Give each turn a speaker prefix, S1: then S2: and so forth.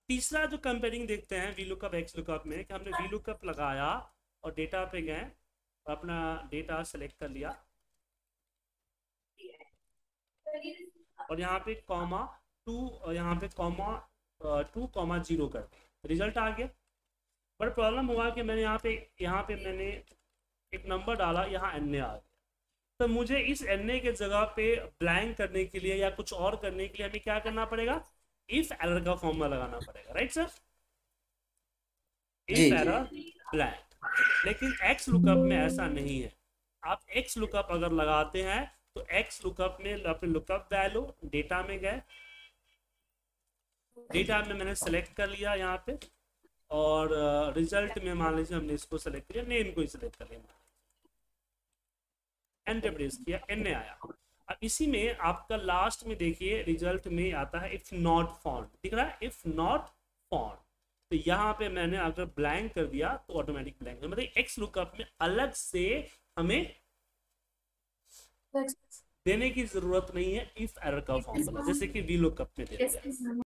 S1: तीसरा जो कंपेयरिंग देखते हैं वी लुकअप एक्स लुकअप में, कि हमने वी लुकअप लगाया और डेटा पे गए और अपना डेटा सेलेक्ट कर लिया और यहाँ पे कॉमा 2 और यहाँ पे कॉमा 2,0 कर दिया, रिजल्ट आ गया। बट प्रॉब्लम हुआ कि मैंने यहाँ पे मैंने एक नंबर डाला, यहाँ एन आ गया। तो मुझे इस एन के जगह पे ब्लैंक करने के लिए या कुछ और करने के लिए हमें क्या करना पड़ेगा, इफ एरर का फॉर्मूला लगाना पड़ेगा, राइट सर, इफ
S2: जी जी।
S1: Error blank. लेकिन एक्स लुकअप में ऐसा नहीं है। आप एक्स लुकअप अगर लगाते हैं तो एक्स लुकअप में अपने लुकअप वैल्यू डेटा में गए, डेटा में मैंने सेलेक्ट कर लिया यहाँ पे और रिजल्ट में मान लीजिए हमने इसको सेलेक्ट किया, नेम को ही सेलेक्ट कर लिया, एंटर प्रेस किया, एन आया। अब इसी में आपका लास्ट में देखिए रिजल्ट में आता है इफ नॉट फाउंड, दिख रहा है इफ नॉट फाउंड। तो यहाँ पे मैंने अगर ब्लैंक कर दिया तो ऑटोमेटिक ब्लैंक, मतलब एक्स लुकअप में अलग से हमें देने की जरूरत नहीं है इफ एरर का फॉर्मूला, जैसे कि वी लुकअप में दे दिया।